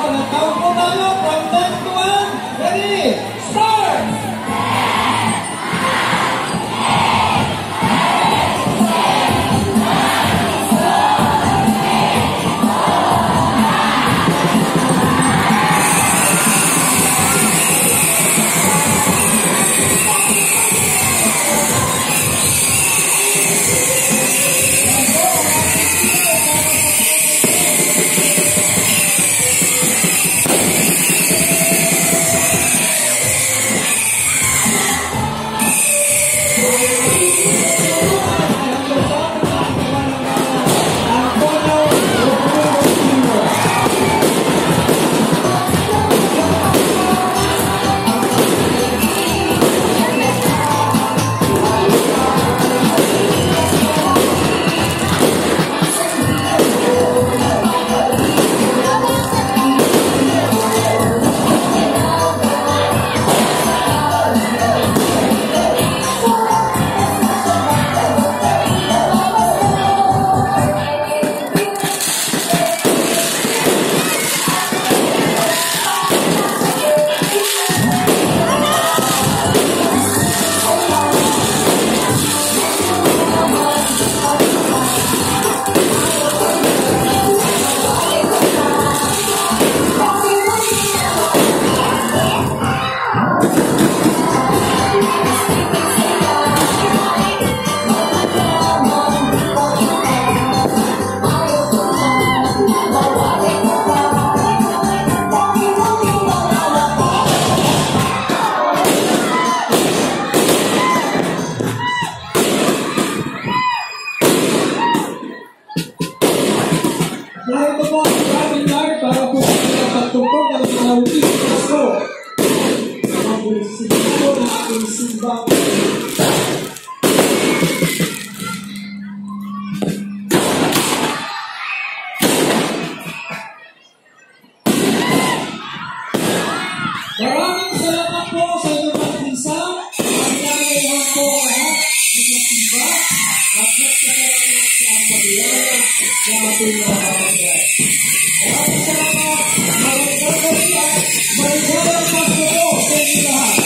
nag-count po tayo from 10 to 1. Ready? Start! Dahil ito po ang maraming live para po sa pagtungkol ng mga utis ng Pasko. Ang siguro na aking simbang. Maraming salamat po sa inyong pagpisa. Pagkakayahan po lahat ng simba at nagkakaroon sa ang pagkakaroon sa ating mga kapatid. Maraming salamat. Maraming salamat. Maligayang Pasko po sa inyo lahat.